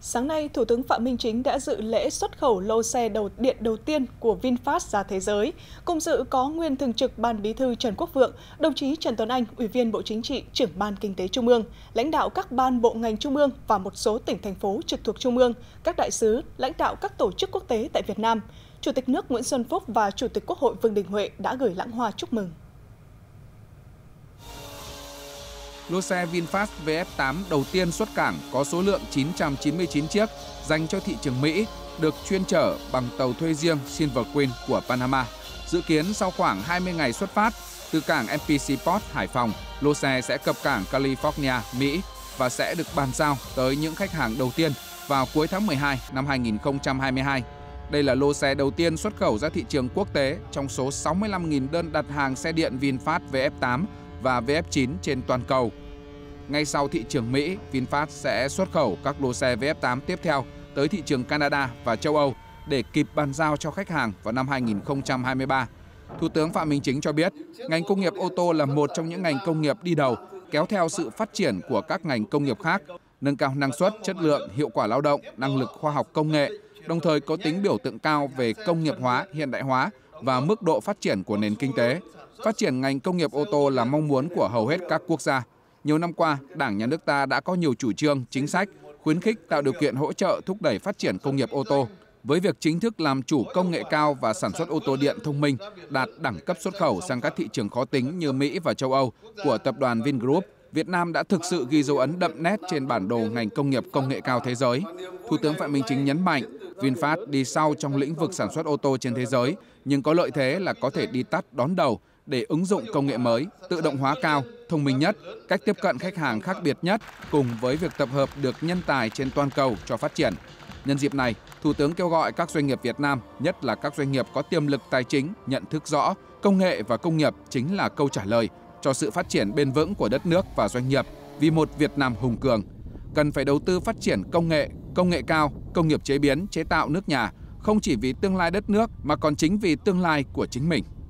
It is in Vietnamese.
Sáng nay, Thủ tướng Phạm Minh Chính đã dự lễ xuất khẩu lô xe điện đầu tiên của VinFast ra thế giới. Cùng dự có nguyên Thường trực Ban Bí thư Trần Quốc Vượng, đồng chí Trần Tuấn Anh, Ủy viên Bộ Chính trị, Trưởng Ban Kinh tế Trung ương, lãnh đạo các ban bộ ngành Trung ương và một số tỉnh thành phố trực thuộc Trung ương, các đại sứ, lãnh đạo các tổ chức quốc tế tại Việt Nam. Chủ tịch nước Nguyễn Xuân Phúc và Chủ tịch Quốc hội Vương Đình Huệ đã gửi lãng hoa chúc mừng. Lô xe VinFast VF8 đầu tiên xuất cảng có số lượng 999 chiếc dành cho thị trường Mỹ, được chuyên chở bằng tàu thuê riêng Silver Queen của Panama. Dự kiến sau khoảng 20 ngày xuất phát, từ cảng MPC Port Hải Phòng, lô xe sẽ cập cảng California, Mỹ và sẽ được bàn giao tới những khách hàng đầu tiên vào cuối tháng 12 năm 2022. Đây là lô xe đầu tiên xuất khẩu ra thị trường quốc tế trong số 65.000 đơn đặt hàng xe điện VinFast VF8 và VF9 trên toàn cầu. Ngay sau thị trường Mỹ, VinFast sẽ xuất khẩu các lô xe VF8 tiếp theo tới thị trường Canada và châu Âu để kịp bàn giao cho khách hàng vào năm 2023. Thủ tướng Phạm Minh Chính cho biết, ngành công nghiệp ô tô là một trong những ngành công nghiệp đi đầu, kéo theo sự phát triển của các ngành công nghiệp khác, nâng cao năng suất, chất lượng, hiệu quả lao động, năng lực khoa học công nghệ, đồng thời có tính biểu tượng cao về công nghiệp hóa, hiện đại hóa và mức độ phát triển của nền kinh tế. Phát triển ngành công nghiệp ô tô là mong muốn của hầu hết các quốc gia. Nhiều năm qua, Đảng, Nhà nước ta đã có nhiều chủ trương, chính sách, khuyến khích tạo điều kiện hỗ trợ thúc đẩy phát triển công nghiệp ô tô. Với việc chính thức làm chủ công nghệ cao và sản xuất ô tô điện thông minh, đạt đẳng cấp xuất khẩu sang các thị trường khó tính như Mỹ và châu Âu của tập đoàn Vingroup, Việt Nam đã thực sự ghi dấu ấn đậm nét trên bản đồ ngành công nghiệp công nghệ cao thế giới. Thủ tướng Phạm Minh Chính nhấn mạnh, VinFast đi sau trong lĩnh vực sản xuất ô tô trên thế giới, nhưng có lợi thế là có thể đi tắt đón đầu để ứng dụng công nghệ mới, tự động hóa cao, thông minh nhất, cách tiếp cận khách hàng khác biệt nhất, cùng với việc tập hợp được nhân tài trên toàn cầu cho phát triển. Nhân dịp này, Thủ tướng kêu gọi các doanh nghiệp Việt Nam, nhất là các doanh nghiệp có tiềm lực tài chính, nhận thức rõ công nghệ và công nghiệp chính là câu trả lời cho sự phát triển bền vững của đất nước và doanh nghiệp vì một Việt Nam hùng cường. Cần phải đầu tư phát triển công nghệ cao, công nghiệp chế biến, chế tạo nước nhà, không chỉ vì tương lai đất nước mà còn chính vì tương lai của chính mình.